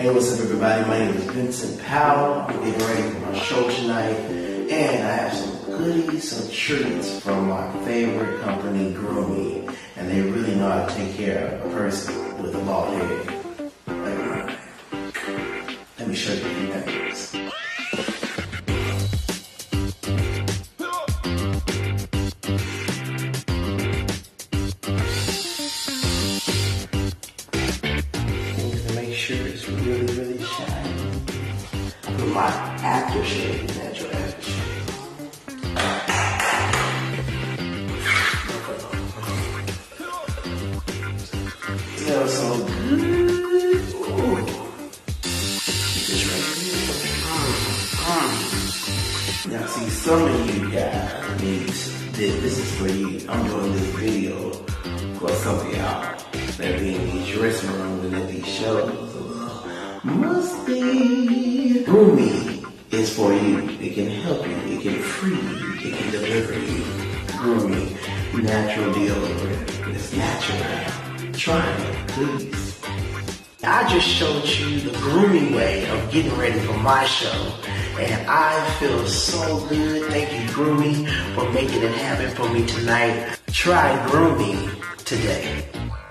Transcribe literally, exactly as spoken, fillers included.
Hey, what's up everybody? My name is Vincent Powell. I'm getting ready for my show tonight, and I have some goodies, some treats from my favorite company, Grooming, and they really know how to take care of a person with a bald head. Like, let me show you a few things. Sure it's really, really shiny. For my aftershave, natural aftershave. Smells so good. Ooh. Just right here. Now, see, some of you guys need this is for you. I'm doing this video for some of y'all that be in these dressing rooms and at these shows. Must be. Grooming is for you. It can help you. It can free you. It can deliver you. Grooming, natural deodorant. It's natural. Try it, please. I just showed you the grooming way of getting ready for my show, and I feel so good. Thank you, Grooming, for making it happen for me tonight. Try Grooming today.